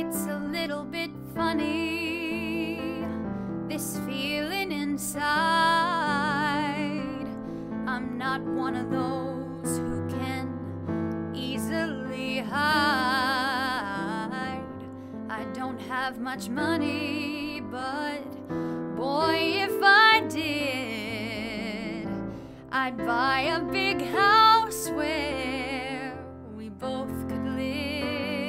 It's a little bit funny, this feeling inside. I'm not one of those who can easily hide. I don't have much money, but boy, if I did, I'd buy a big house where we both could live.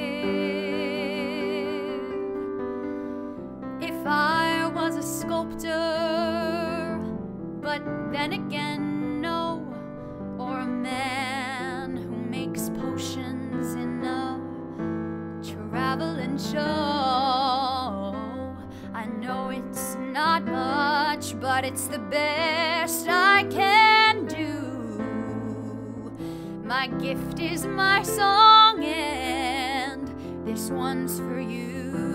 If I was a sculptor, but then again, no, or a man who makes potions in a traveling show. I know it's not much, but it's the best I can do. My gift is my song, and this one's for you.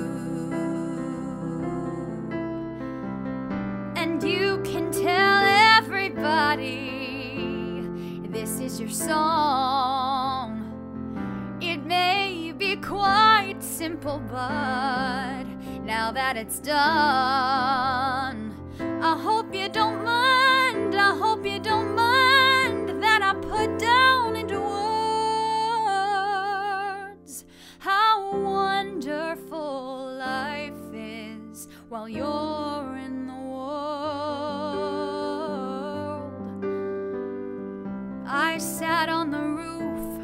And you can tell everybody this is your song. It may be quite simple, but now that it's done, I hope you don't mind, I hope you don't mind that I put down into words how wonderful life is while you're in the world. I sat on the roof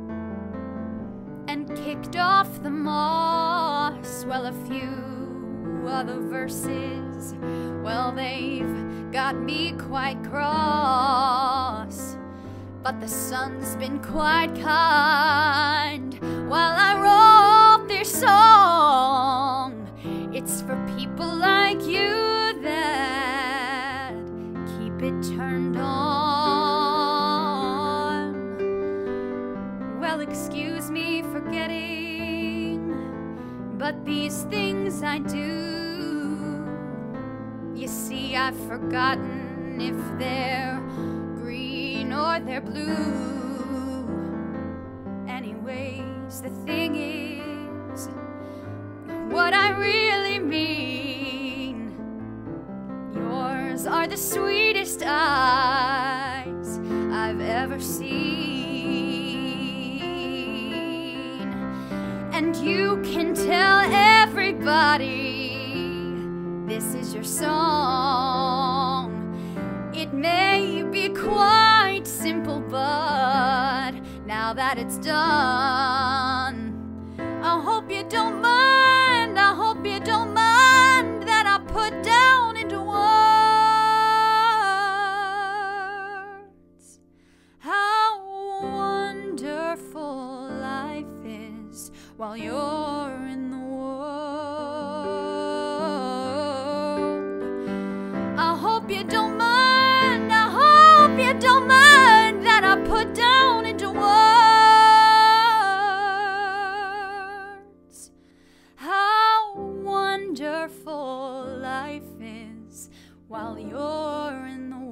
and kicked off the moss. Well, a few other verses, well, they've got me quite cross. But the sun's been quite kind while I wrote this song. It's for people like you that keep it turned on. Well, excuse me for getting, but these things I do. You see, I've forgotten if they're green or they're blue. Anyways, the thing is, what I really mean, yours are the sweetest eyes I've ever seen. And you can tell everybody this is your song. It may be quite simple, but now that it's done, I hope you don't mind, I hope you don't mind that I put down into words how wonderful life is while you're in the world. I hope you don't mind, I hope you don't mind that I put down into words how wonderful life is while you're in the world.